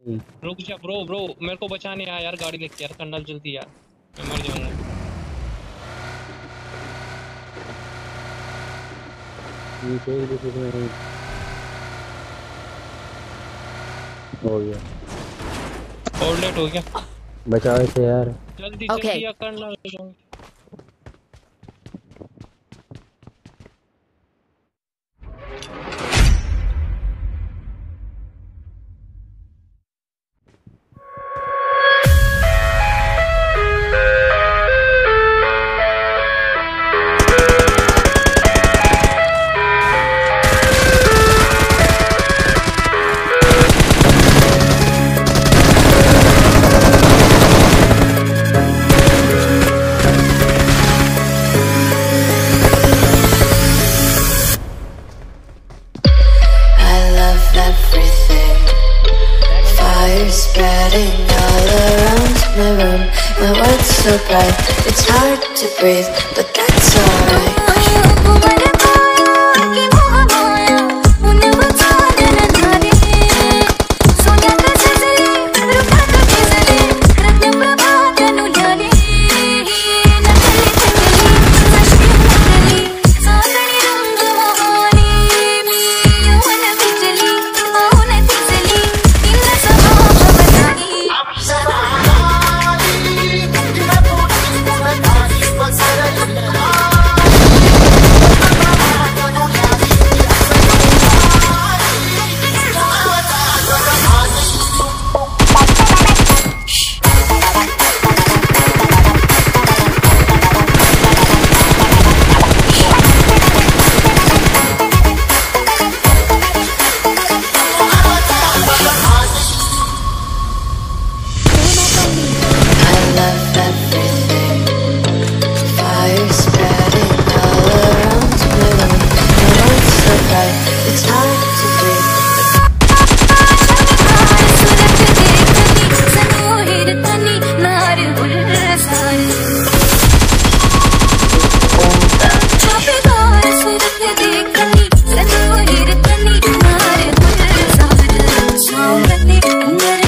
रुक जा ब्रो मेरे को बचाने आया यार, गाड़ी लेके यार कर्नल जल्दी यार, मैं मर जाऊंगा। हो गया और लेट हो गया, बचाओ इसे यार जल्दी जल्दी यार कर्नल हो जाऊंगा। So bright, it's hard to breathe, but that's alright. I'm